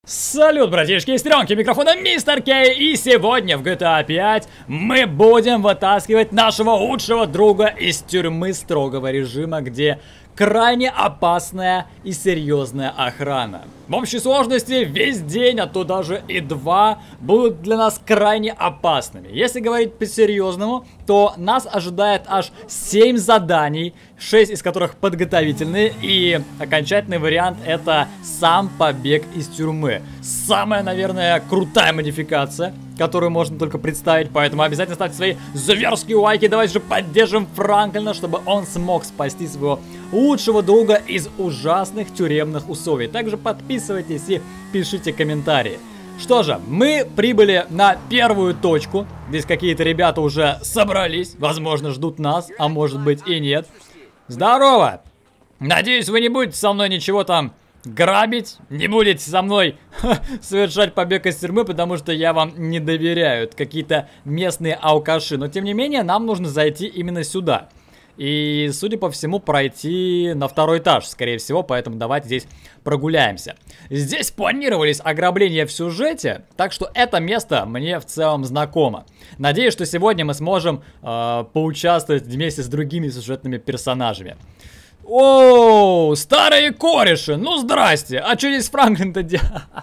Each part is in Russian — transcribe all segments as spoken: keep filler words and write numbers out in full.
Салют, братишки и сестренки, микрофона Мистер Кей, и сегодня в джи ти эй пять мы будем вытаскивать нашего лучшего друга из тюрьмы строгого режима, где крайне опасная и серьезная охрана. В общей сложности весь день, а то даже и два, будут для нас крайне опасными. Если говорить по-серьезному, то нас ожидает аж семь заданий, шесть из которых подготовительные, и окончательный вариант это сам побег из тюрьмы. Самая, наверное, крутая модификация, которую можно только представить, поэтому обязательно ставьте свои зверские лайки, давайте же поддержим Франклина, чтобы он смог спасти своего лучшего друга из ужасных тюремных условий. Также подписывайтесь и пишите комментарии. Что же, мы прибыли на первую точку. Здесь какие-то ребята уже собрались, возможно, ждут нас, а может быть и нет. Здорово! Надеюсь, вы не будете со мной ничего там грабить, не будете со мной ха, совершать побег из тюрьмы, потому что я вам не доверяю. Это какие-то местные алкаши. Но тем не менее, нам нужно зайти именно сюда. И, судя по всему, пройти на второй этаж, скорее всего, поэтому давайте здесь прогуляемся. Здесь планировались ограбления в сюжете, так что это место мне в целом знакомо. Надеюсь, что сегодня мы сможем э, поучаствовать вместе с другими сюжетными персонажами. Оу, старые кореши, ну здрасте, а что здесь Франклин-то делает?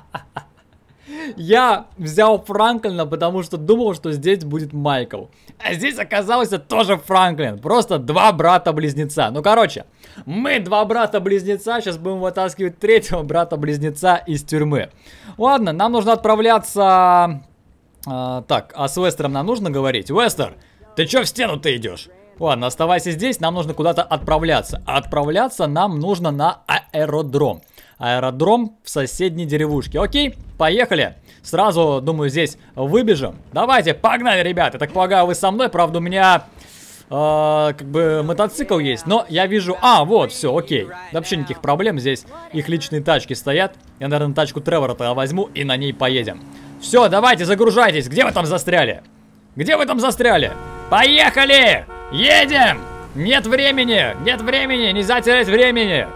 Я взял Франклина, потому что думал, что здесь будет Майкл. А здесь оказался тоже Франклин. Просто два брата-близнеца. Ну, короче, мы два брата-близнеца. Сейчас будем вытаскивать третьего брата-близнеца из тюрьмы. Ладно, нам нужно отправляться... А, так, а с Уэстером нам нужно говорить? Уэстер, ты чё в стену-то идешь? Ладно, оставайся здесь, нам нужно куда-то отправляться. А отправляться нам нужно на аэродром. Аэродром в соседней деревушке. Окей, поехали. Сразу, думаю, здесь выбежим. Давайте, погнали, ребят. Я так полагаю, вы со мной. Правда, у меня э, как бы мотоцикл есть. Но я вижу... А, вот, все, окей. Вообще никаких проблем. Здесь их личные тачки стоят. Я, наверное, тачку Тревора-то возьму и на ней поедем. Все, давайте, загружайтесь. Где вы там застряли? Где вы там застряли? Поехали! Едем! Нет времени! Нет времени! Нельзя терять времени!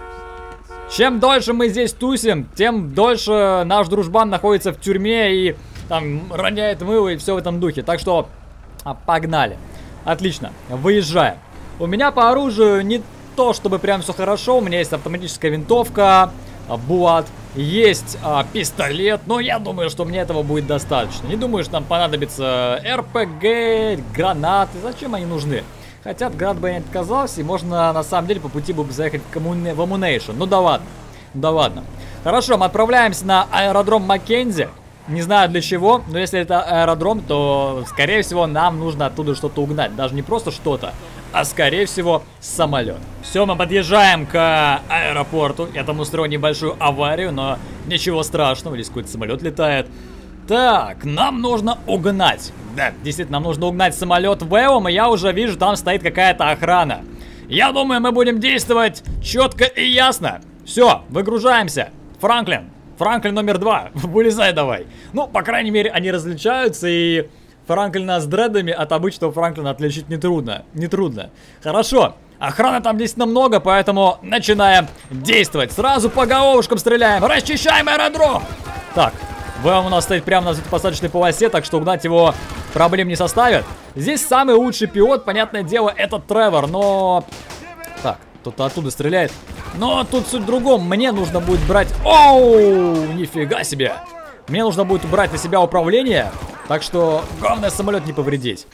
Чем дольше мы здесь тусим, тем дольше наш дружбан находится в тюрьме и там роняет мыло и все в этом духе. Так что а, погнали. Отлично, выезжаем. У меня по оружию не то, чтобы прям все хорошо. У меня есть автоматическая винтовка, Булат, есть а, пистолет. Но я думаю, что мне этого будет достаточно. Не думаю, что нам понадобится эр пэ гэ, гранаты. Зачем они нужны? Хотя от град бы я не отказался, и можно на самом деле по пути бы заехать в, коммуни... в Амунейшн. Ну да ладно, да ладно. Хорошо, мы отправляемся на аэродром Маккензи. Не знаю для чего, но если это аэродром, то скорее всего нам нужно оттуда что-то угнать. Даже не просто что-то, а скорее всего самолет. Все, мы подъезжаем к аэропорту. Я там устроил небольшую аварию, но ничего страшного, здесь какой-то самолет летает. Так, нам нужно угнать. Да, действительно, нам нужно угнать самолет Вэллом, и я уже вижу, там стоит какая-то охрана. Я думаю, мы будем действовать четко и ясно. Все, выгружаемся. Франклин, Франклин номер два, вылезай давай. Ну, по крайней мере, они различаются, и Франклина с дредами от обычного Франклина отличить нетрудно. Нетрудно. Хорошо, охраны там действительно много, поэтому начинаем действовать. Сразу по головушкам стреляем, расчищаем аэродром. Так. Вэллом у нас стоит прямо на взлетно-посадочной полосе, так что угнать его проблем не составит. Здесь самый лучший пилот, понятное дело, это Тревор, но... Так, кто-то оттуда стреляет. Но тут суть в другом, мне нужно будет брать... Оу, нифига себе. Мне нужно будет брать на себя управление, так что главное самолет не повредить.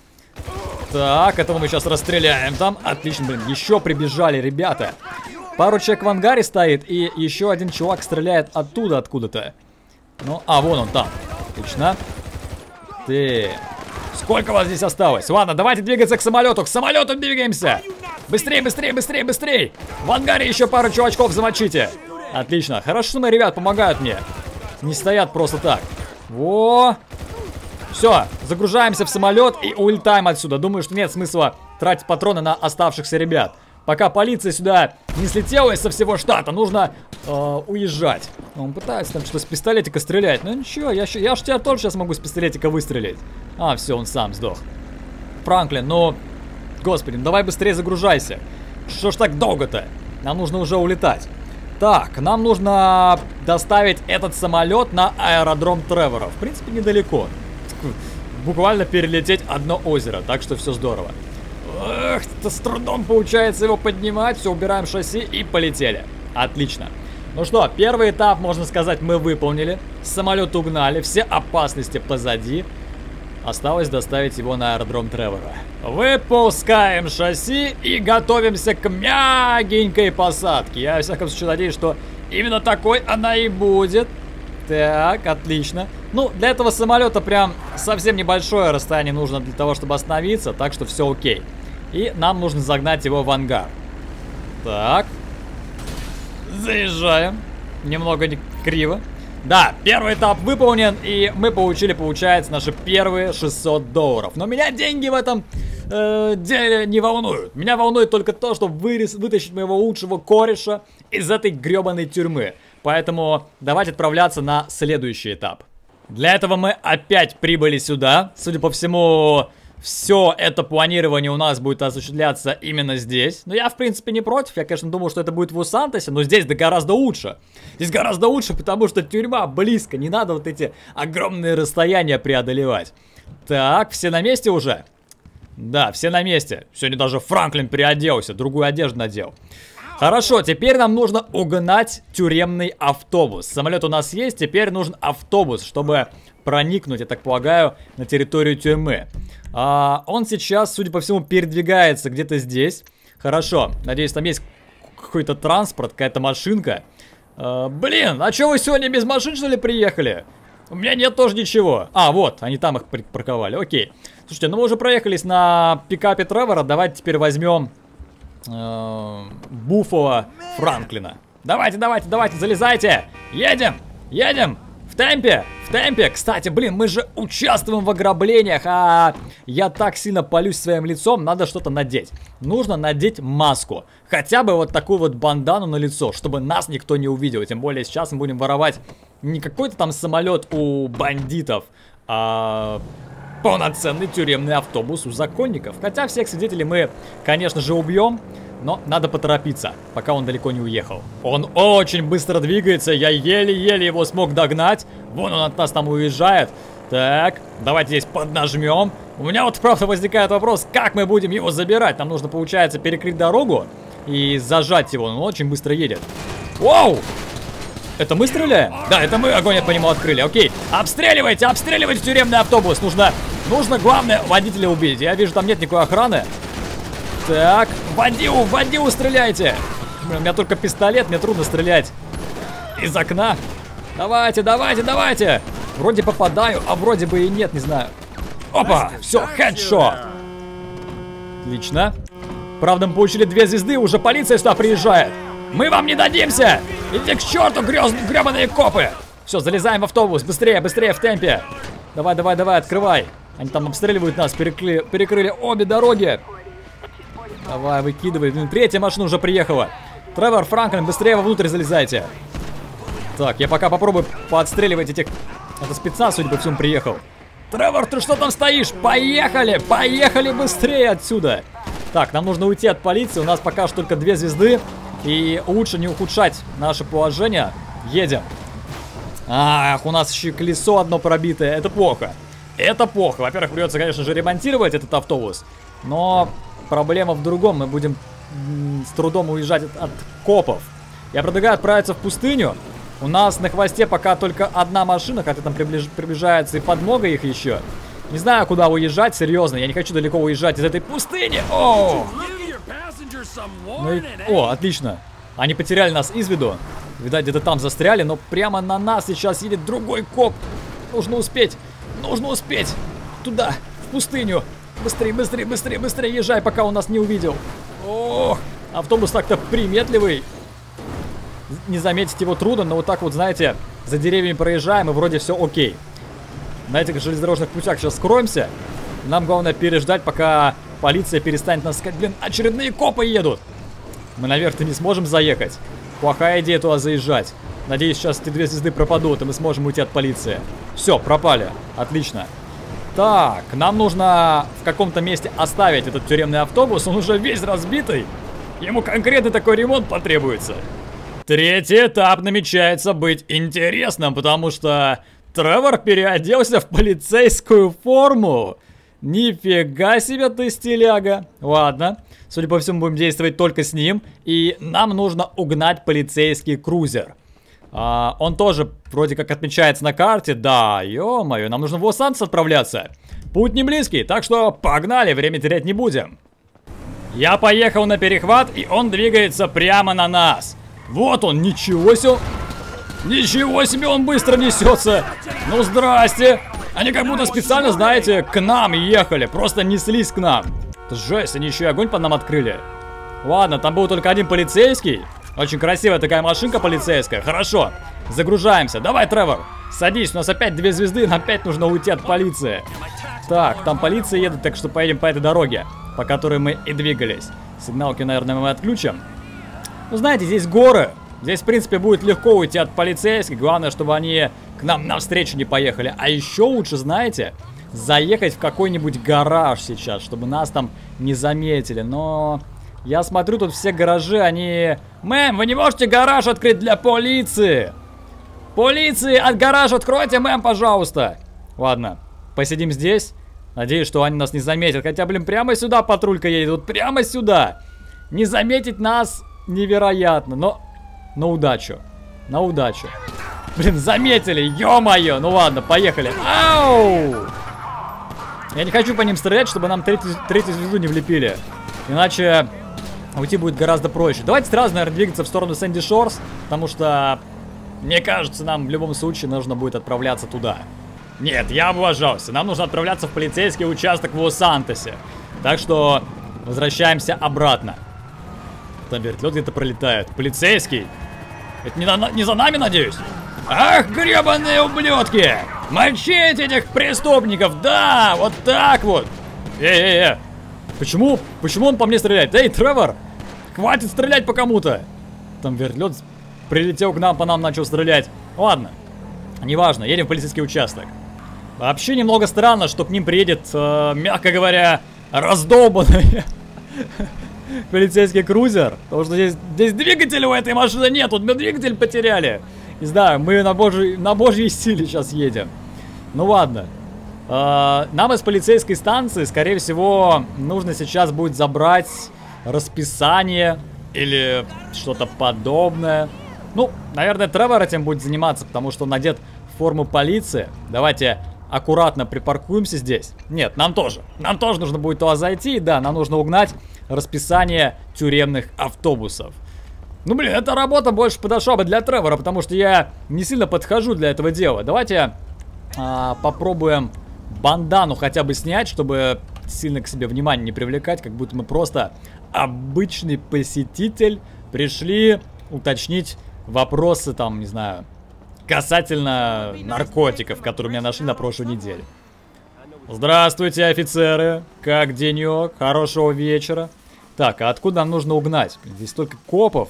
Так, этого мы сейчас расстреляем там. Отлично, блин, еще прибежали ребята. Пару человек в ангаре стоит, и еще один чувак стреляет оттуда откуда-то. Ну, а, вон он там. Отлично. Ты. Сколько вас здесь осталось? Ладно, давайте двигаться к самолету. К самолету двигаемся. Быстрее, быстрее, быстрее, быстрее. В ангаре еще пару чувачков замочите. Отлично. Хорошо, что мои ребят помогают мне. Не стоят просто так. Во. Все, загружаемся в самолет и улетаем отсюда. Думаю, что нет смысла тратить патроны на оставшихся ребят. Пока полиция сюда не слетела из со всего штата, нужно э, уезжать. Он пытается там что-то с пистолетика стрелять. Ну ничего, я, я ж тебя тоже сейчас могу с пистолетика выстрелить. А, все, он сам сдох. Франклин, ну, господи, ну давай быстрее загружайся. Что ж так долго-то? Нам нужно уже улетать. Так, нам нужно доставить этот самолет на аэродром Тревора. В принципе, недалеко. Буквально перелететь одно озеро, так что все здорово. Эх, с трудом получается его поднимать. Все, убираем шасси и полетели. Отлично. Ну что, первый этап, можно сказать, мы выполнили. Самолет угнали, все опасности позади. Осталось доставить его на аэродром Тревора. Выпускаем шасси и готовимся к мягенькой посадке. Я, во всяком случае, надеюсь, что именно такой она и будет. Так, отлично. Ну, для этого самолета прям совсем небольшое расстояние нужно для того, чтобы остановиться, так что все окей. И нам нужно загнать его в ангар. Так. Заезжаем. Немного не криво. Да, первый этап выполнен, и мы получили, получается, наши первые шестьсот долларов. Но меня деньги в этом э, деле не волнуют. Меня волнует только то, чтобы вырез, вытащить моего лучшего кореша из этой гребаной тюрьмы. Поэтому давайте отправляться на следующий этап. Для этого мы опять прибыли сюда. Судя по всему, все это планирование у нас будет осуществляться именно здесь. Но я, в принципе, не против. Я, конечно, думал, что это будет в Лос-Сантосе, но здесь да гораздо лучше. Здесь гораздо лучше, потому что тюрьма близко. Не надо вот эти огромные расстояния преодолевать. Так, все на месте уже? Да, все на месте. Сегодня даже Франклин переоделся, другую одежду надел. Хорошо, теперь нам нужно угнать тюремный автобус. Самолет у нас есть, теперь нужен автобус, чтобы проникнуть, я так полагаю, на территорию тюрьмы. А, он сейчас, судя по всему, передвигается где-то здесь. Хорошо, надеюсь, там есть какой-то транспорт, какая-то машинка. А, блин, а что вы сегодня без машин, что ли, приехали? У меня нет тоже ничего. А, вот, они там их припарковали, окей. Слушайте, ну мы уже проехались на пикапе Тревора, давайте теперь возьмем э, Буффало Франклина. Давайте, давайте, давайте, залезайте. Едем, едем. В темпе, в темпе. Кстати, блин, мы же участвуем в ограблениях, а я так сильно палюсь своим лицом, надо что-то надеть. Нужно надеть маску. Хотя бы вот такую вот бандану на лицо, чтобы нас никто не увидел. Тем более сейчас мы будем воровать не какой-то там самолет у бандитов, а полноценный тюремный автобус у законников. Хотя всех свидетелей мы, конечно же, убьем. Но надо поторопиться, пока он далеко не уехал. Он очень быстро двигается, я еле-еле его смог догнать. Вон он от нас там уезжает. Так, давайте здесь поднажмем. У меня вот правда возникает вопрос, как мы будем его забирать. Нам нужно, получается, перекрыть дорогу и зажать его. Он очень быстро едет. Воу! Это мы стреляем? Да, это мы огонь по нему открыли. Окей, обстреливайте, обстреливайте тюремный автобус. Нужно, нужно главное, водителя убить. Я вижу, там нет никакой охраны. Так, в Вадиу, в Вадиу стреляйте. Блин, у меня только пистолет, мне трудно стрелять из окна. Давайте, давайте, давайте. Вроде попадаю, а вроде бы и нет, не знаю. Опа, все, хедшот. Отлично. Правда, мы получили две звезды, уже полиция сюда приезжает. Мы вам не дадимся. Иди к черту, гребаные копы. Все, залезаем в автобус, быстрее, быстрее, в темпе. Давай, давай, давай, открывай. Они там обстреливают нас, перекрыли, перекрыли обе дороги. Давай, выкидывай. Блин, третья машина уже приехала. Тревор, Франклин, быстрее вовнутрь залезайте. Так, я пока попробую поотстреливать этих... Это спецназ, судя по всему, приехал. Тревор, ты что там стоишь? Поехали! Поехали быстрее отсюда! Так, нам нужно уйти от полиции. У нас пока что только две звезды. И лучше не ухудшать наше положение. Едем. Ах, у нас еще колесо одно пробитое. Это плохо. Это плохо. Во-первых, придется, конечно же, ремонтировать этот автобус. Но... Проблема в другом, мы будем с трудом уезжать от, от копов. Я предлагаю отправиться в пустыню. У нас на хвосте пока только одна машина, хотя там приближ... приближается и подмога их еще. Не знаю, куда уезжать, серьезно. Я не хочу далеко уезжать из этой пустыни. О! Ну и... О, отлично. Они потеряли нас из виду. Видать, где-то там застряли, но прямо на нас сейчас едет другой коп. Нужно успеть. Нужно успеть. Туда, в пустыню. Быстрее, быстрее, быстрее, быстрее езжай, пока он нас не увидел. Ох, автобус так-то приметливый. Не заметить его трудно, но вот так вот, знаете, за деревьями проезжаем, и вроде все окей. На этих железнодорожных путях сейчас скроемся. Нам главное переждать, пока полиция перестанет нас искать. Блин, очередные копы едут. Мы наверх-то не сможем заехать. Плохая идея туда заезжать. Надеюсь, сейчас эти две звезды пропадут, и мы сможем уйти от полиции. Все, пропали. Отлично. Так, нам нужно в каком-то месте оставить этот тюремный автобус. Он уже весь разбитый. Ему конкретно такой ремонт потребуется. Третий этап намечается быть интересным, потому что Тревор переоделся в полицейскую форму. Нифига себе ты, стиляга. Ладно, судя по всему, будем действовать только с ним. И нам нужно угнать полицейский крузер. а, Он тоже вроде как отмечается на карте. Да, ё-моё, нам нужно в Лос-Сантос отправляться. Путь не близкий, так что погнали, время терять не будем. Я поехал на перехват, и он двигается прямо на нас. Вот он, ничего себе. Ничего себе, он быстро несется. Ну, здрасте. Они как будто специально, знаете, к нам ехали. Просто неслись к нам. Это жесть, они еще и огонь под нам открыли. Ладно, там был только один полицейский. Очень красивая такая машинка полицейская. Хорошо, загружаемся. Давай, Тревор, садись. У нас опять две звезды, нам опять нужно уйти от полиции. Так, там полиция едет, так что поедем по этой дороге, по которой мы и двигались. Сигналки, наверное, мы отключим. Ну, знаете, здесь горы. Здесь, в принципе, будет легко уйти от полицейских. Главное, чтобы они к нам навстречу не поехали. А еще лучше, знаете, заехать в какой-нибудь гараж сейчас, чтобы нас там не заметили. Но я смотрю, тут все гаражи, они... Мэм, вы не можете гараж открыть для полиции? Полиции, от гаража откройте, мэм, пожалуйста. Ладно, посидим здесь. Надеюсь, что они нас не заметят. Хотя, блин, прямо сюда патрулька едет. Вот прямо сюда. Не заметить нас невероятно. Но на удачу. На удачу. Блин, заметили. Ё-моё. Ну ладно, поехали. Ау! Я не хочу по ним стрелять, чтобы нам третью, третью звезду не влепили. Иначе уйти будет гораздо проще. Давайте сразу, наверное, двигаться в сторону Сэнди Шорс. Потому что, мне кажется, нам в любом случае нужно будет отправляться туда. Нет, я облажался. Нам нужно отправляться в полицейский участок в Лос-Сантосе. Так что возвращаемся обратно. Там вертолет где-то пролетает. Полицейский? Это не, на, не за нами, надеюсь? Ах, гребаные ублюдки! Мочить этих преступников! Да, вот так вот! Эй-эй-эй! Почему? Почему он по мне стреляет? Эй, Тревор! Хватит стрелять по кому-то! Там вертолет прилетел к нам, по нам начал стрелять. Ладно, неважно, едем в полицейский участок. Вообще немного странно, что к ним приедет, э, мягко говоря, раздолбанный полицейский крузер. Потому что здесь, здесь двигателя у этой машины нет. Вот мы двигатель потеряли. Не знаю, мы на, божьей, на божьей силе сейчас едем. Ну ладно. Э, нам из полицейской станции, скорее всего, нужно сейчас будет забрать расписание или что-то подобное. Ну, наверное, Тревор этим будет заниматься, потому что он одет в форму полиции. Давайте аккуратно припаркуемся здесь. Нет, нам тоже. Нам тоже нужно будет туда зайти. Да, нам нужно угнать расписание тюремных автобусов. Ну, блин, эта работа больше подошла бы для Тревора, потому что я не сильно подхожу для этого дела. Давайте а, попробуем бандану хотя бы снять, чтобы сильно к себе внимание не привлекать, как будто мы просто обычный посетитель пришли уточнить вопросы, там, не знаю, касательно наркотиков, которые меня нашли на прошлой неделе. Здравствуйте, офицеры. Как денек? Хорошего вечера. Так, а откуда нам нужно угнать? Здесь столько копов.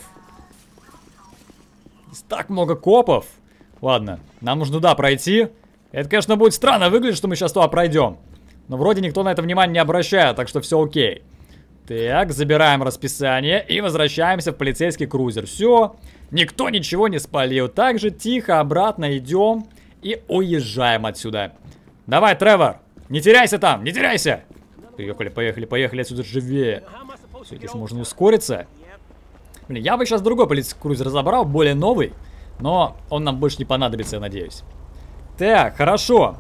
Здесь так много копов. Ладно, нам нужно туда пройти. Это, конечно, будет странно выглядеть, что мы сейчас туда пройдем. Но вроде никто на это внимание не обращает, так что все окей. Так, забираем расписание и возвращаемся в полицейский крузер. Все, никто ничего не спалил. Также тихо обратно идем и уезжаем отсюда. Давай, Тревор, не теряйся там, не теряйся. Поехали, поехали, поехали отсюда живее. Все, здесь можно ускориться. Блин, я бы сейчас другой полицейский крузер разобрал, более новый. Но он нам больше не понадобится, я надеюсь. Так, хорошо.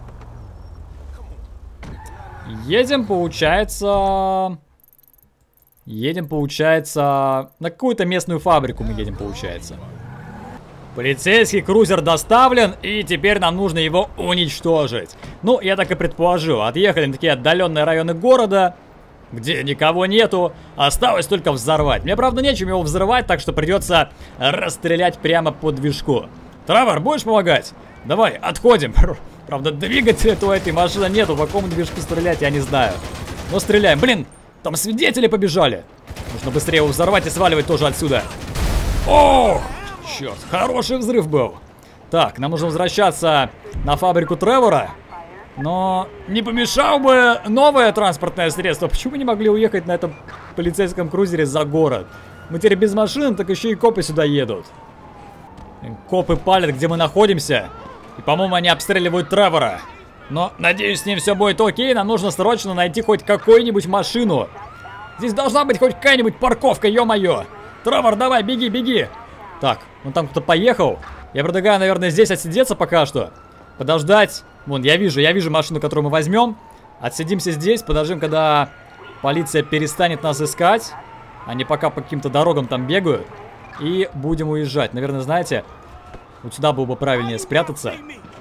Едем, получается... Едем, получается... На какую-то местную фабрику мы едем, получается. Полицейский крузер доставлен, и теперь нам нужно его уничтожить. Ну, я так и предположил. Отъехали на такие отдаленные районы города, где никого нету. Осталось только взорвать. Мне, правда, нечем его взрывать, так что придется расстрелять прямо по движку. Тревор, будешь помогать? Давай, отходим. Правда, двигателя у этой машины нету. По какому движку стрелять, я не знаю. Но стреляем. Блин, там свидетели побежали. Нужно быстрее его взорвать и сваливать тоже отсюда. Ох, черт, хороший взрыв был. Так, нам нужно возвращаться на фабрику Тревора. Но не помешал бы новое транспортное средство. Почему мы не могли уехать на этом полицейском крузере за город? Мы теперь без машин, так еще и копы сюда едут. Копы палят, где мы находимся. И, по-моему, они обстреливают Тревора. Но, надеюсь, с ним все будет окей. Нам нужно срочно найти хоть какую-нибудь машину. Здесь должна быть хоть какая-нибудь парковка, ё-моё. Тревор, давай, беги, беги. Так, вон там кто-то поехал. Я предлагаю, наверное, здесь отсидеться пока что. Подождать. Вон, я вижу, я вижу машину, которую мы возьмем. Отсидимся здесь, подождем, когда полиция перестанет нас искать. Они пока по каким-то дорогам там бегают. И будем уезжать. Наверное, знаете, вот сюда было бы правильнее спрятаться.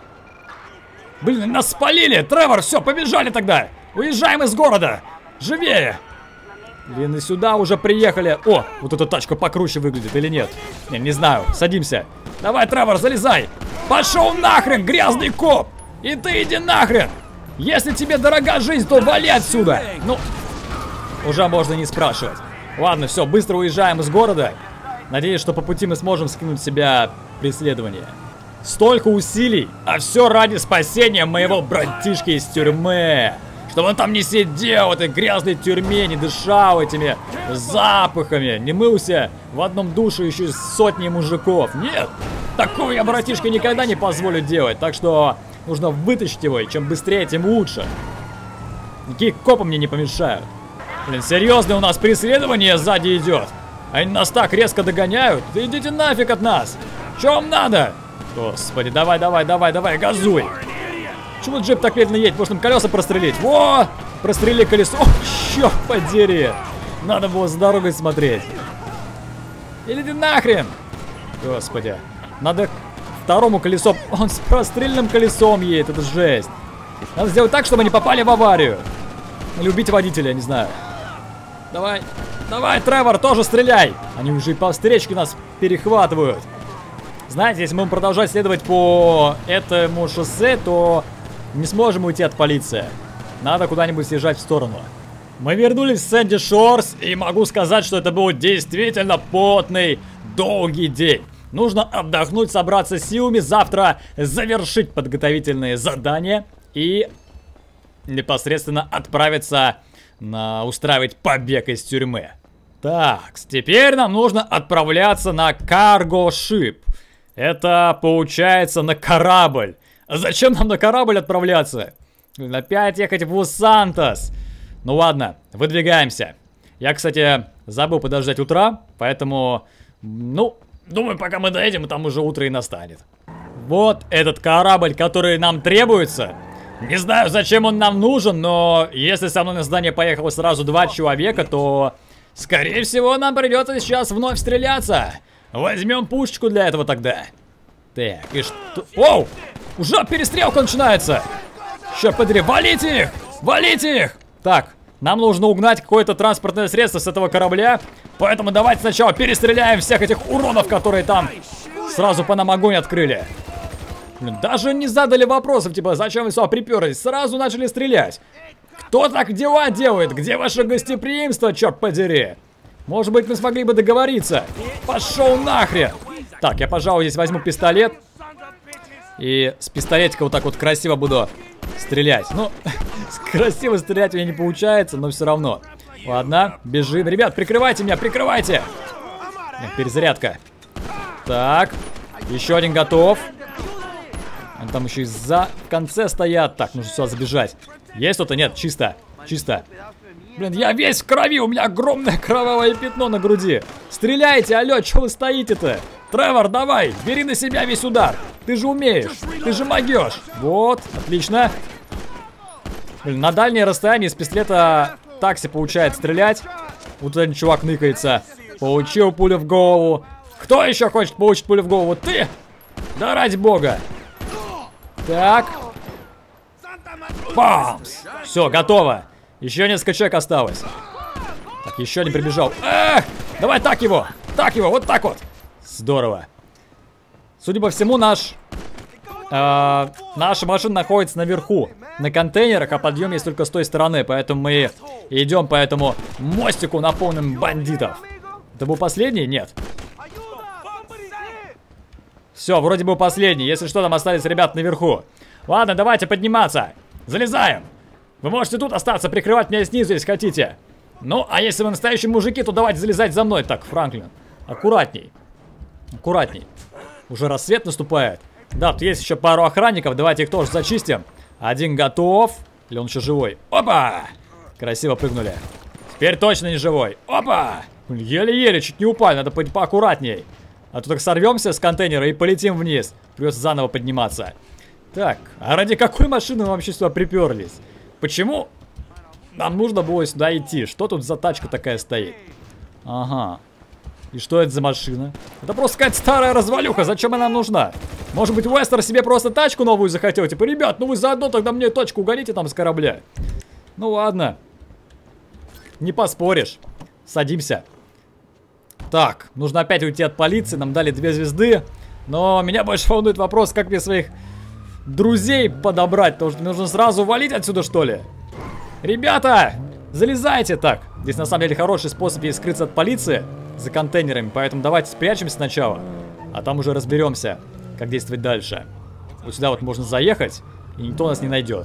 Блин, нас спалили! Тревор, все, побежали тогда! Уезжаем из города! Живее! Блин, и сюда уже приехали. О, вот эта тачка покруче выглядит или нет? Не, не знаю, садимся. Давай, Тревор, залезай! Пошел нахрен, грязный коп! И ты иди нахрен! Если тебе дорога жизнь, то вали отсюда! Ну, уже можно не спрашивать. Ладно, все, быстро уезжаем из города. Надеюсь, что по пути мы сможем скинуть с себя преследование. Столько усилий, а все ради спасения моего братишки из тюрьмы. Чтобы он там не сидел в этой грязной тюрьме, не дышал этими запахами, не мылся в одном душе еще с сотней мужиков. Нет, такого я братишке никогда не позволю делать. Так что нужно вытащить его, и чем быстрее, тем лучше. Никакие копы мне не помешают. Блин, серьезное у нас преследование сзади идет. Они нас так резко догоняют. Да идите нафиг от нас. Что вам надо? Господи, давай, давай, давай, давай, газуй. Почему джип так медленно едет? Может, им колеса прострелить? Во! Прострели колесо. О, черт подери. Надо было за дорогой смотреть. Или ты нахрен. Господи. Надо второму колесу. Он с простреленным колесом едет. Это жесть. Надо сделать так, чтобы они попали в аварию. Или убить водителя, я не знаю. Давай. Давай, Тревор, тоже стреляй. Они уже и по встречке нас перехватывают. Знаете, если мы будем продолжать следовать по этому шоссе, то не сможем уйти от полиции. Надо куда-нибудь съезжать в сторону. Мы вернулись в Сэнди Шорс, и могу сказать, что это был действительно потный, долгий день. Нужно отдохнуть, собраться силами, завтра завершить подготовительные задания и непосредственно отправиться на устраивать побег из тюрьмы. Так, теперь нам нужно отправляться на Cargo Ship. Это получается на корабль. А зачем нам на корабль отправляться? Опять ехать в Лос-Сантос. Ну ладно, выдвигаемся. Я, кстати, забыл подождать утра, поэтому, ну, думаю, пока мы доедем, там уже утро и настанет. Вот этот корабль, который нам требуется. Не знаю, зачем он нам нужен, но если со мной на здание поехало сразу два человека, то, скорее всего, нам придется сейчас вновь стреляться. Возьмем пушечку для этого тогда. Так, и что? Оу! Уже перестрелка начинается! Черт подери, валите их! Валите их! Так, нам нужно угнать какое-то транспортное средство с этого корабля. Поэтому давайте сначала перестреляем всех этих уродов, которые там сразу по нам огонь открыли. Даже не задали вопросов, типа, зачем вы сюда приперлись? Сразу начали стрелять. Кто так дела делает? Где ваше гостеприимство, черт подери? Может быть, мы смогли бы договориться. Пошел нахрен. Так, я, пожалуй, здесь возьму пистолет. И с пистолетика вот так вот красиво буду стрелять. Ну, красиво стрелять у меня не получается, но все равно. Ладно, бежим. Ребят, прикрывайте меня, прикрывайте. Перезарядка. Так, еще один готов. Они там еще и за в конце стоят. Так, нужно сюда забежать. Есть кто-то? Нет, чисто, чисто. Блин, я весь в крови, у меня огромное кровавое пятно на груди. Стреляйте, алло, что вы стоите-то? Тревор, давай, бери на себя весь удар. Ты же умеешь, ты же могешь. Вот, отлично. Блин, на дальнее расстояние из пистолета такси получает стрелять. Вот этот чувак ныкается. Получил пулю в голову. Кто еще хочет получить пулю в голову? Ты? Да ради бога. Так. Бамс. Все, готово. Еще несколько человек осталось. Так, еще один прибежал. Эх, давай так его. Так его, вот так вот. Здорово. Судя по всему, наш... Э, наша машина находится наверху. На контейнерах, а подъем есть только с той стороны. Поэтому мы идем по этому мостику, наполненным бандитов. Это был последний? Нет. Все, вроде бы последний. Если что, там остались ребята наверху. Ладно, давайте подниматься. Залезаем. Вы можете тут остаться, прикрывать меня снизу, если хотите. Ну, а если вы настоящие мужики, то давайте залезать за мной. Так, Франклин, аккуратней. Аккуратней. Уже рассвет наступает. Да, тут есть еще пару охранников. Давайте их тоже зачистим. Один готов. Или он еще живой? Опа! Красиво прыгнули. Теперь точно не живой. Опа! Еле-еле, чуть не упали. Надо быть поаккуратней. А то так сорвемся с контейнера и полетим вниз. Придется заново подниматься. Так, а ради какой машины мы вообще сюда приперлись? Почему нам нужно было сюда идти? Что тут за тачка такая стоит? Ага. И что это за машина? Это просто какая-то старая развалюха. Зачем она нам нужна? Может быть, Уэстер себе просто тачку новую захотел? Типа, ребят, ну вы заодно тогда мне тачку угоните там с корабля. Ну ладно. Не поспоришь. Садимся. Так, нужно опять уйти от полиции. Нам дали две звезды. Но меня больше волнует вопрос, как мне своих друзей подобрать. Потому что нужно сразу валить отсюда, что ли? Ребята, залезайте так. Здесь на самом деле хороший способ есть скрыться от полиции за контейнерами. Поэтому давайте спрячемся сначала. А там уже разберемся, как действовать дальше. Вот сюда вот можно заехать, и никто нас не найдет.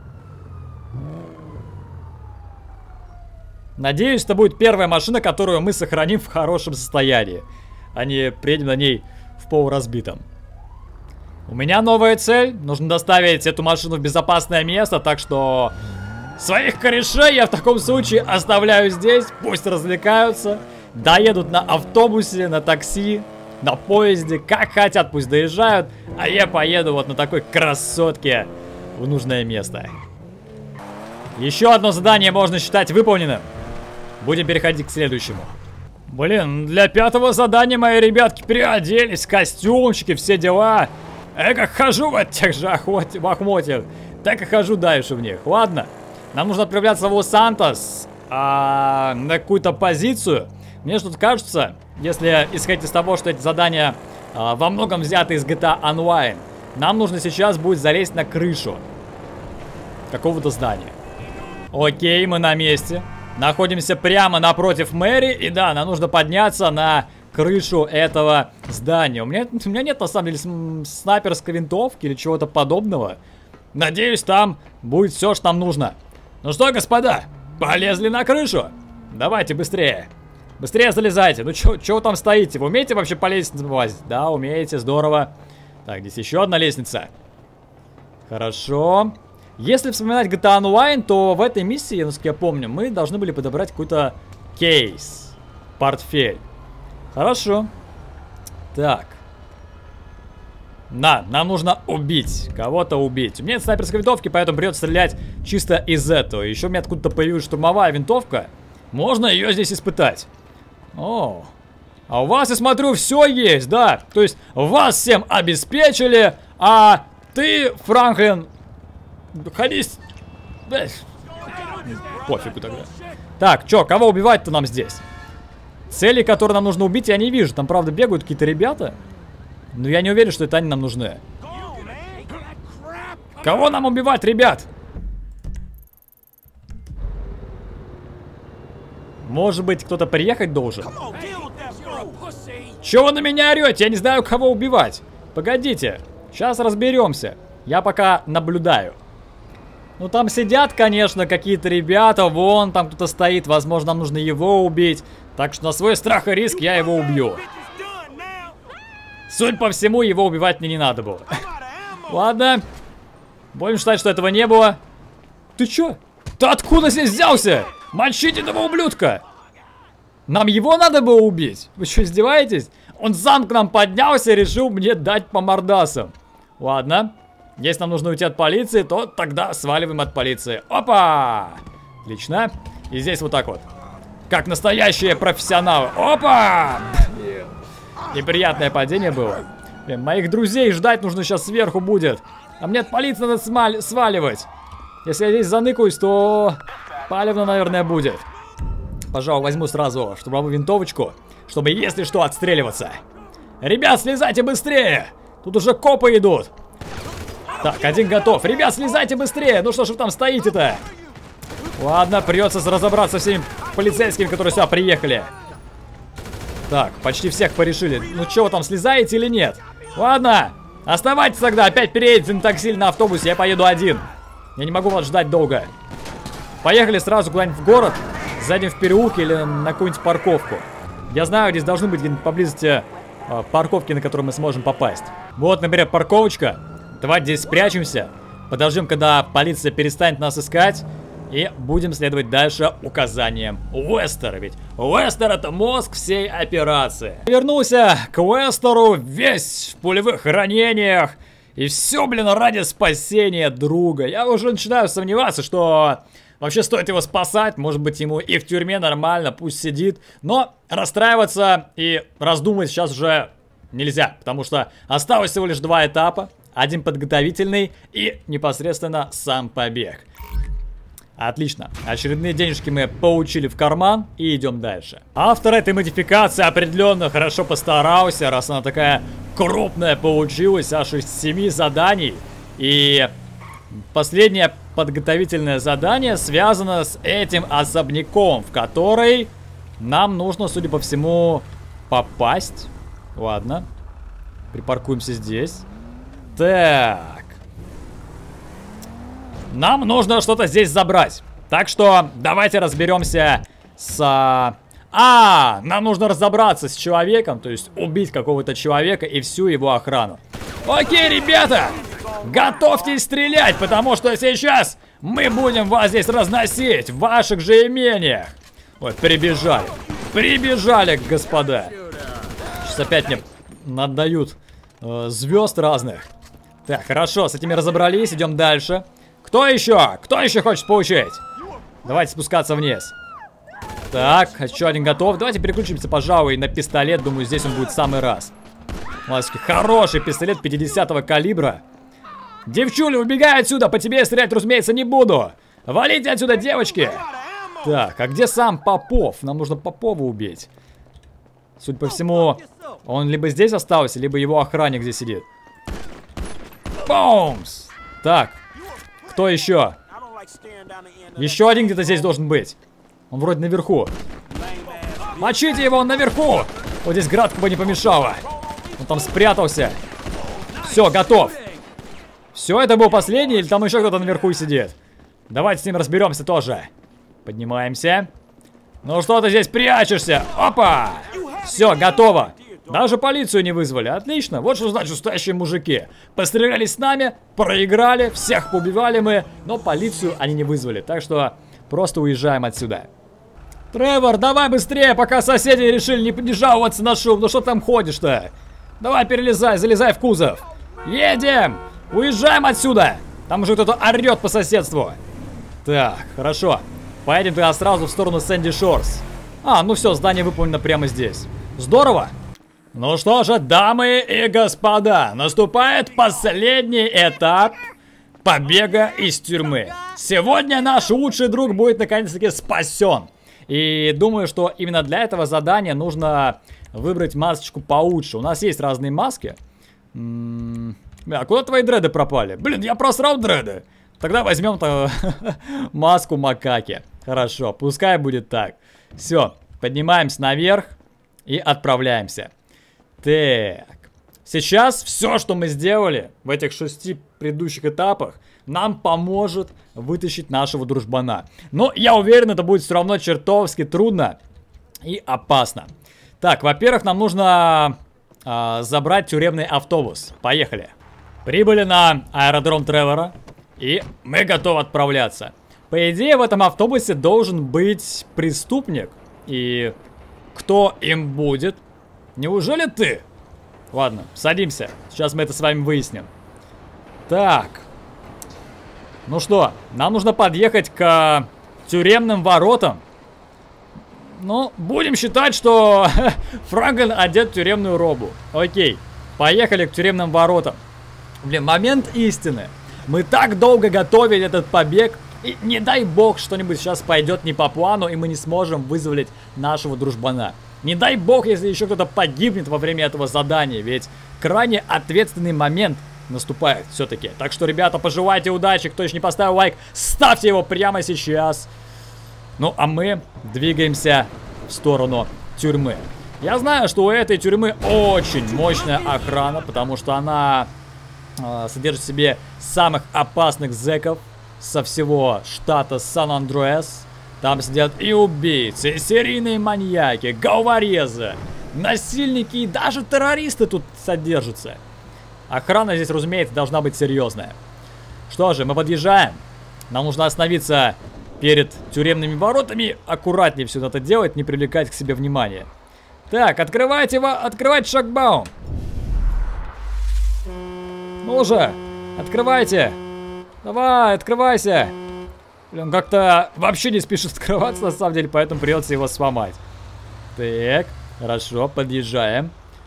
Надеюсь, это будет первая машина, которую мы сохраним в хорошем состоянии, а не приедем на ней в полуразбитом. У меня новая цель. Нужно доставить эту машину в безопасное место, так что своих корешей я в таком случае оставляю здесь. Пусть развлекаются, доедут на автобусе, на такси, на поезде, как хотят, пусть доезжают. А я поеду вот на такой красотке в нужное место. Еще одно задание можно считать выполненным. Будем переходить к следующему. Блин, для пятого задания мои ребятки переоделись, костюмчики, все дела. Я как хожу в этих же охмотьях, так и хожу дальше в них. Ладно, нам нужно отправляться в Лос-Сантос а, на какую-то позицию. Мне что-то кажется, если исходить из того, что эти задания а, во многом взяты из джи ти эй Online, нам нужно сейчас будет залезть на крышу какого-то здания. Окей, мы на месте. Находимся прямо напротив мэрии. И да, нам нужно подняться на крышу этого здания. У меня, у меня нет на самом деле снайперской винтовки или чего-то подобного. Надеюсь, там будет все, что нам нужно. Ну что, господа, полезли на крышу? Давайте быстрее. Быстрее залезайте. Ну чё вы там стоите? Вы умеете вообще по лестнице вылазить? Да, умеете, здорово. Так, здесь еще одна лестница. Хорошо. Если вспоминать джи ти эй Online, то в этой миссии, насколько я помню, мы должны были подобрать какой-то кейс. Портфель. Хорошо. Так. На, нам нужно убить. Кого-то убить. У меня нет снайперской винтовки, поэтому придется стрелять чисто из этого. Еще у меня откуда-то появилась штурмовая винтовка. Можно ее здесь испытать. О. А у вас, я смотрю, все есть, да? То есть вас всем обеспечили, а ты, Франклин... Ходись. Пофигу тогда. Так, чё, кого убивать-то нам здесь? Цели, которые нам нужно убить, я не вижу. Там, правда, бегают какие-то ребята. Но я не уверен, что это они нам нужны. Кого нам убивать, ребят? Может быть, кто-то приехать должен? Чего вы на меня орете? Я не знаю, кого убивать. Погодите. Сейчас разберемся. Я пока наблюдаю. Ну, там сидят, конечно, какие-то ребята. Вон, там кто-то стоит. Возможно, нам нужно его убить. Так что на свой страх и риск я его убью. Судя по всему, его убивать мне не надо было. Ладно. Будем считать, что этого не было. Ты чё? Ты откуда здесь взялся? Мочите этого ублюдка! Нам его надо было убить? Вы что, издеваетесь? Он сам к нам поднялся и решил мне дать по мордасам. Ладно. Если нам нужно уйти от полиции, то тогда сваливаем от полиции. Опа! Отлично. И здесь вот так вот. Как настоящие профессионалы. Опа! Блин. Неприятное падение было. Блин, моих друзей ждать нужно сейчас сверху будет. А мне от полиции надо смаль- сваливать. Если я здесь заныкаюсь, то палевно, наверное, будет. Пожалуй, возьму сразу штурмовую винтовочку, чтобы, если что, отстреливаться. Ребят, слезайте быстрее! Тут уже копы идут. Так, один готов. Ребят, слезайте быстрее! Ну что ж вы там стоите-то? Ладно, придется разобраться с всеми полицейскими, которые сюда приехали. Так, почти всех порешили. Ну что, вы там слезаете или нет? Ладно, оставайтесь тогда. Опять переедете на такси на автобусе, я поеду один. Я не могу вас ждать долго. Поехали сразу куда-нибудь в город, сзади в переулке или на какую-нибудь парковку. Я знаю, здесь должны быть где-нибудь поблизости э, парковки, на которые мы сможем попасть. Вот, например, парковочка. Давайте здесь спрячемся. Подождем, когда полиция перестанет нас искать. И будем следовать дальше указаниям Уэстера. Ведь Уэстер — это мозг всей операции. Вернулся к Уэстеру весь в пулевых ранениях. И все, блин, ради спасения друга. Я уже начинаю сомневаться, что вообще стоит его спасать. Может быть, ему и в тюрьме нормально, пусть сидит. Но расстраиваться и раздумывать сейчас уже нельзя. Потому что осталось всего лишь два этапа. Один подготовительный и непосредственно сам побег. Отлично. Очередные денежки мы получили в карман и идем дальше. Автор этой модификации определенно хорошо постарался, раз она такая крупная получилась, аж из семи заданий. И последнее подготовительное задание связано с этим особняком, в который нам нужно, судя по всему, попасть. Ладно. Припаркуемся здесь. Так. Нам нужно что-то здесь забрать. Так что давайте разберемся с... А, нам нужно разобраться с человеком, то есть убить какого-то человека и всю его охрану. Окей, ребята, готовьтесь стрелять, потому что сейчас мы будем вас здесь разносить в ваших же имениях. Вот, прибежали. Прибежали, господа. Сейчас опять мне отдают э, звезд разных. Так, хорошо, с этими разобрались, идем дальше. Кто еще? Кто еще хочет получить? Давайте спускаться вниз. Так, еще один готов. Давайте переключимся, пожалуй, на пистолет. Думаю, здесь он будет в самый раз. Мальчики, хороший пистолет пятидесятого калибра. Девчуля, убегай отсюда. По тебе стрелять, разумеется, не буду. Валите отсюда, девочки. Так, а где сам Попов? Нам нужно Попова убить. Судя по всему, он либо здесь остался, либо его охранник здесь сидит. Бомс! Так. Кто еще? Еще один где-то здесь должен быть. Он вроде наверху. Мочите его, он наверху! Вот здесь градка бы не помешала. Он там спрятался. Все, готов. Все, это был последний, или там еще кто-то наверху сидит? Давайте с ним разберемся тоже. Поднимаемся. Ну что ты здесь прячешься? Опа! Все, готово. Даже полицию не вызвали. Отлично. Вот что значит настоящие мужики. Постреляли с нами, проиграли, всех поубивали мы, но полицию они не вызвали. Так что просто уезжаем отсюда. Тревор, давай быстрее, пока соседи решили не, не жаловаться на шум. Ну что там ходишь-то? Давай перелезай, залезай в кузов. Едем! Уезжаем отсюда! Там уже кто-то орет по соседству. Так, хорошо. Поедем тогда сразу в сторону Сэнди Шорс. А, ну все, здание выполнено прямо здесь. Здорово! Ну что же, дамы и господа, наступает последний этап побега из тюрьмы. Сегодня наш лучший друг будет наконец-таки спасен. И думаю, что именно для этого задания нужно выбрать масочку получше. У нас есть разные маски. М-м- а куда твои дреды пропали? Блин, я просрал дреды. Тогда возьмем-то маску макаки. Хорошо, пускай будет так. Все, поднимаемся наверх и отправляемся. Так, сейчас все, что мы сделали в этих шести предыдущих этапах, нам поможет вытащить нашего дружбана. Но я уверен, это будет все равно чертовски трудно и опасно. Так, во-первых, нам нужно э, забрать тюремный автобус. Поехали. Прибыли на аэродром Тревора, и мы готовы отправляться. По идее, в этом автобусе должен быть преступник. И кто им будет? Неужели ты? Ладно, садимся. Сейчас мы это с вами выясним. Так. Ну что, нам нужно подъехать к тюремным воротам. Ну, будем считать, что Франклин одет в тюремную робу. Окей, поехали к тюремным воротам. Блин, момент истины. Мы так долго готовили этот побег. И не дай бог, что-нибудь сейчас пойдет не по плану, и мы не сможем вызволить нашего дружбана. Не дай бог, если еще кто-то погибнет во время этого задания, ведь крайне ответственный момент наступает все-таки. Так что, ребята, пожелайте удачи. Кто еще не поставил лайк, ставьте его прямо сейчас. Ну, а мы двигаемся в сторону тюрьмы. Я знаю, что у этой тюрьмы очень мощная охрана, потому что она э, содержит в себе самых опасных зэков со всего штата Сан-Андреас. Там сидят и убийцы, и серийные маньяки, головорезы, насильники и даже террористы тут содержатся. Охрана здесь, разумеется, должна быть серьезная. Что же, мы подъезжаем. Нам нужно остановиться перед тюремными воротами. Аккуратнее все надо делать, не привлекать к себе внимания. Так, открывайте, открывайте шлагбаум. Ну уже, открывайте. Давай, открывайся. Блин, как-то вообще не спешит открываться, на самом деле, поэтому придется его сломать. Так, хорошо, подъезжаем.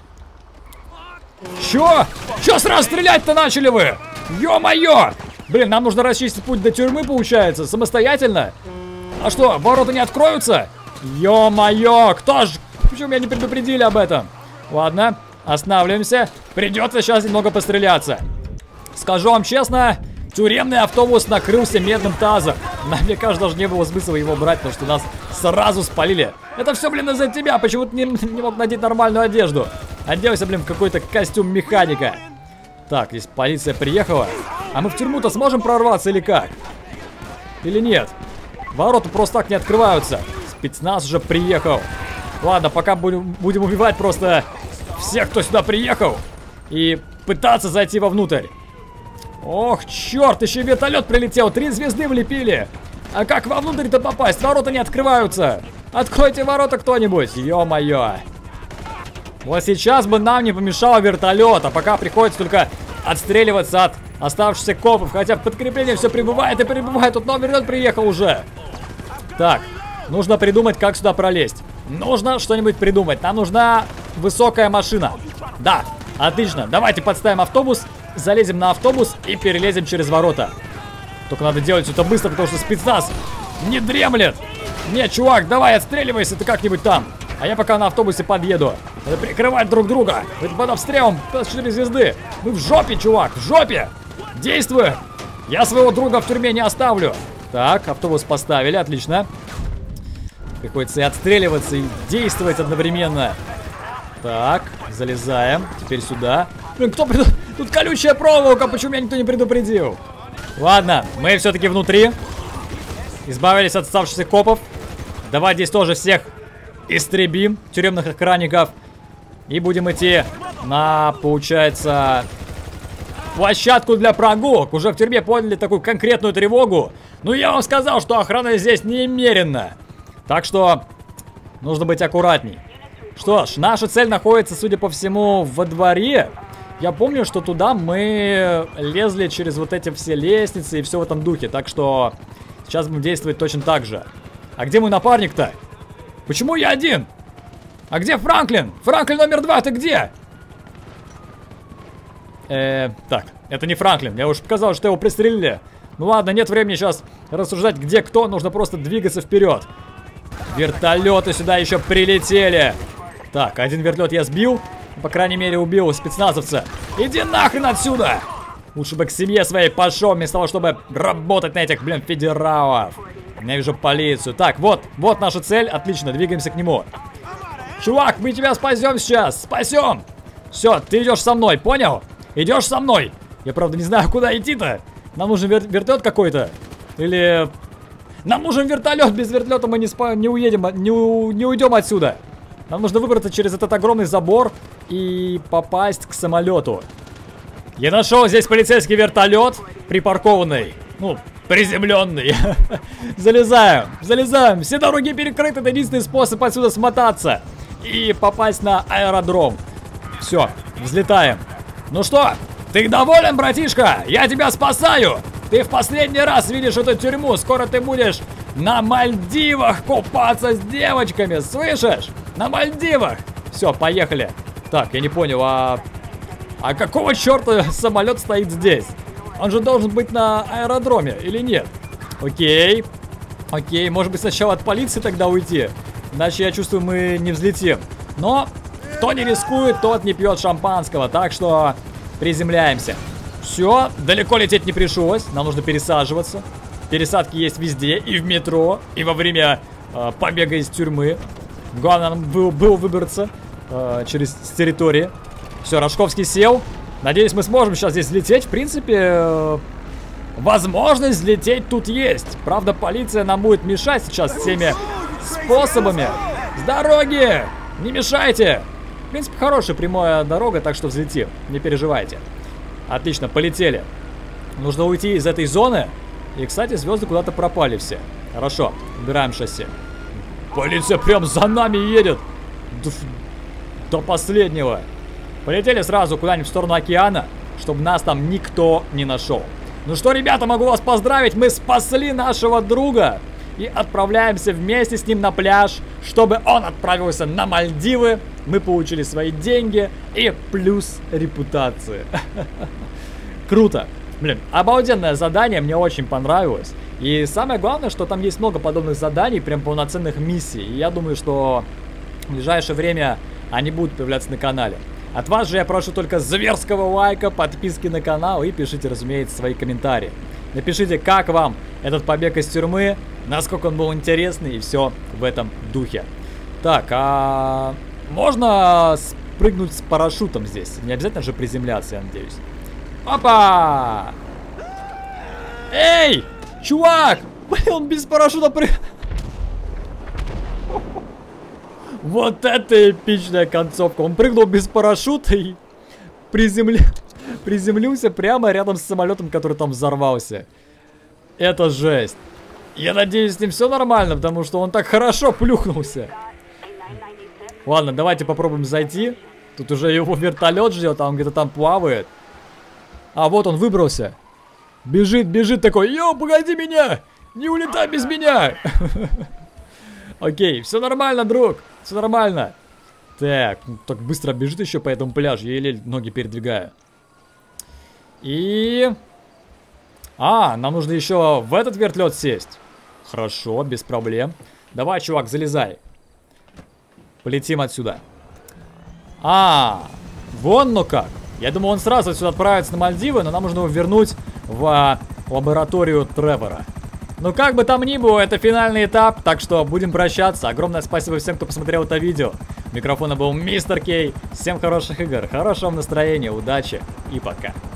Чё? Чё сразу стрелять-то начали вы? Ё-моё! Блин, нам нужно расчистить путь до тюрьмы, получается, самостоятельно? А что, ворота не откроются? Ё-моё, кто ж... Почему меня не предупредили об этом? Ладно, останавливаемся. Придется сейчас немного постреляться. Скажу вам честно, тюремный автобус накрылся медным тазом. Нам, мне кажется, даже не было смысла его брать, потому что нас сразу спалили. Это все, блин, из-за тебя. Почему ты не, не мог надеть нормальную одежду? Оделся, блин, в какой-то костюм механика. Так, здесь полиция приехала. А мы в тюрьму-то сможем прорваться или как? Или нет? Ворота просто так не открываются. Спецназ уже приехал. Ладно, пока будем, будем убивать просто всех, кто сюда приехал. И пытаться зайти вовнутрь. Ох, черт, еще вертолет прилетел. Три звезды влепили. А как вовнутрь-то попасть? Ворота не открываются. Откройте ворота кто-нибудь. Ё-моё. Вот сейчас бы нам не помешало вертолет. А пока приходится только отстреливаться от оставшихся копов. Хотя подкрепление все прибывает и прибывает. Тут новый вертолет приехал уже. Так, нужно придумать, как сюда пролезть. Нужно что-нибудь придумать. Нам нужна высокая машина. Да, отлично. Давайте подставим автобус. Залезем на автобус и перелезем через ворота. Только надо делать все это быстро, потому что спецназ не дремлет. Не, чувак, давай отстреливайся ты как-нибудь там. А я пока на автобусе подъеду. Надо прикрывать друг друга. Это под обстрелом четыре звезды. Мы в жопе, чувак, в жопе. Действуй. Я своего друга в тюрьме не оставлю. Так, автобус поставили, отлично. Приходится и отстреливаться, и действовать одновременно. Так, залезаем. Теперь сюда. Блин, кто приду... Тут колючая проволока, почему меня никто не предупредил? Ладно, мы все-таки внутри. Избавились от оставшихся копов. Давай здесь тоже всех истребим, тюремных охранников. И будем идти на, получается, площадку для прогулок. Уже в тюрьме подняли такую конкретную тревогу. Ну, я вам сказал, что охрана здесь немерено. Так что нужно быть аккуратней. Что ж, наша цель находится, судя по всему, во дворе. Я помню, что туда мы лезли через вот эти все лестницы и все в этом духе. Так что сейчас будем действовать точно так же. А где мой напарник-то? Почему я один? А где Франклин? Франклин номер два, ты где? Э, так, это не Франклин. Я уж показал, что его пристрелили. Ну ладно, нет времени сейчас рассуждать, где кто. Нужно просто двигаться вперед. Вертолеты сюда еще прилетели. Так, один вертолет я сбил. По крайней мере, убил спецназовца. Иди нахрен отсюда! Лучше бы к семье своей пошел, вместо того, чтобы работать на этих, блин, федералов. Я вижу полицию. Так, вот, вот наша цель. Отлично, двигаемся к нему. Чувак, мы тебя спасем сейчас. Спасем! Все, ты идешь со мной, понял? Идешь со мной. Я, правда, не знаю, куда идти-то. Нам нужен вер вертолет какой-то. Или... Нам нужен вертолет. Без вертолета мы не, спа не уедем, не, у не уйдем отсюда. Нам нужно выбраться через этот огромный забор и попасть к самолету. Я нашел здесь полицейский вертолет, припаркованный, ну, приземленный. Залезаем, залезаем. Все дороги перекрыты, это единственный способ отсюда смотаться и попасть на аэродром. Все, взлетаем. Ну что, ты доволен, братишка? Я тебя спасаю. Ты в последний раз видишь эту тюрьму. Скоро ты будешь на Мальдивах купаться с девочками, слышишь? На Мальдивах. Все, поехали. Так, я не понял, а... А какого черта самолет стоит здесь? Он же должен быть на аэродроме, или нет? Окей. Окей, может быть сначала от полиции тогда уйти? Иначе, я чувствую, мы не взлетим. Но кто не рискует, тот не пьет шампанского. Так что приземляемся. Все, далеко лететь не пришлось. Нам нужно пересаживаться. Пересадки есть везде, и в метро, и во время э, побега из тюрьмы. Главное нам было, было выбраться э, через территорию. Все, Рожковский сел. Надеюсь, мы сможем сейчас здесь взлететь. В принципе, э, Возможность взлететь тут есть. Правда, полиция нам будет мешать сейчас всеми способами. С дороги! Не мешайте! В принципе, хорошая прямая дорога, так что взлетим. Не переживайте. Отлично, полетели. Нужно уйти из этой зоны. И, кстати, звезды куда-то пропали все. Хорошо, убираем шасси. Полиция прям за нами едет. До, до последнего. Полетели сразу куда-нибудь в сторону океана, чтобы нас там никто не нашел. Ну что, ребята, могу вас поздравить. Мы спасли нашего друга. И отправляемся вместе с ним на пляж, чтобы он отправился на Мальдивы. Мы получили свои деньги и плюс репутации. Круто. Блин, обалденное задание, мне очень понравилось. И самое главное, что там есть много подобных заданий, прям полноценных миссий. И я думаю, что в ближайшее время они будут появляться на канале. От вас же я прошу только зверского лайка, подписки на канал и пишите, разумеется, свои комментарии. Напишите, как вам этот побег из тюрьмы, насколько он был интересный и все в этом духе. Так, а можно спрыгнуть с парашютом здесь? Не обязательно же приземляться, я надеюсь. Опа! Эй! Чувак! Блин, он без парашюта при... Вот это эпичная концовка. Он прыгнул без парашюта и приземля... приземлился прямо рядом с самолетом, который там взорвался. Это жесть. Я надеюсь, с ним все нормально, потому что он так хорошо плюхнулся. Ладно, давайте попробуем зайти. Тут уже его вертолет ждет, а он где-то там плавает. А вот он выбрался. Бежит, бежит такой. Йоу, погоди меня! Не улетай без меня! Окей, все нормально, друг. Все нормально. Так, ну, так быстро бежит еще по этому пляжу. Я еле ноги передвигаю. И... А, нам нужно еще в этот вертолет сесть. Хорошо, без проблем. Давай, чувак, залезай. Полетим отсюда. А, вон ну как. Я думаю, он сразу отсюда отправится на Мальдивы, но нам нужно его вернуть в а, лабораторию Тревора. Ну, как бы там ни было, это финальный этап, так что будем прощаться. Огромное спасибо всем, кто посмотрел это видео. У микрофона был Мистер Кей. Всем хороших игр, хорошего настроения, удачи и пока.